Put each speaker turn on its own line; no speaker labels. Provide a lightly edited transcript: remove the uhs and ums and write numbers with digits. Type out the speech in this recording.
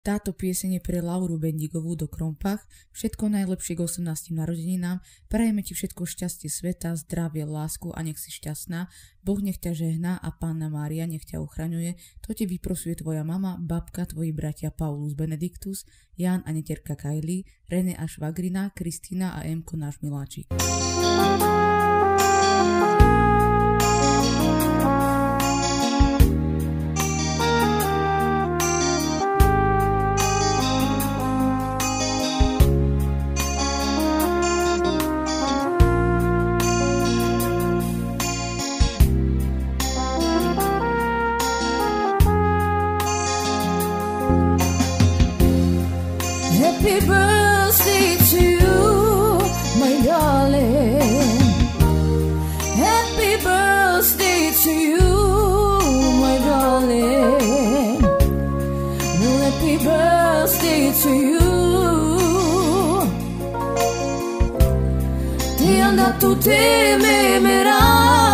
Táto pieseň je pre Lauru Bendigovú do Krompach. Všetko najlepšie k 18. narodeninám. Prajeme ti všetko šťastie sveta, zdravie, lásku a nech si šťastná. Boh nech ťa žehná a Panna Mária nech ťa ochraňuje. To ti vyprosuje tvoja mama, babka, tvoji bratia Paulus Benediktus, Ján a Neterka Kajli, René a Švagrina, Kristína a Emko náš miláčik.
Happy birthday to you, my darling. Happy birthday to you, my darling. Happy birthday to you. Ti anda tutte me merai.